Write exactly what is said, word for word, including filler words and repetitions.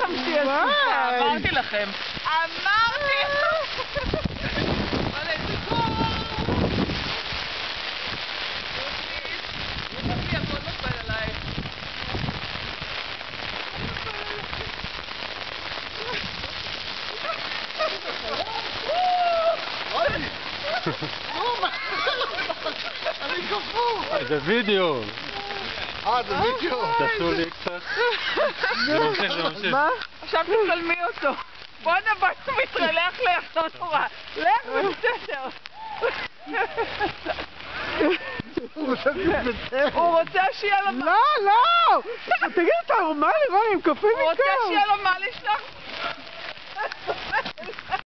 לכם שהיא עסוקה, אמרתי לכם. אמרתי! אבל איזה קור! יופי, הכל נופל עליי. זה וידאו. אה, זה וידאו. תעשו לי קצת. זה ממשיך, זה ממשיך. מה? עכשיו תצלמי אותו. בוא נבוא, הוא מתרלח ליחסות נורא. לך בסדר. הוא רוצה שיהיה לו... לא, לא! תגיד, אתה נורמלי, רוני, הם קופים מכאן. הוא רוצה שיהיה לו מה לשלוח.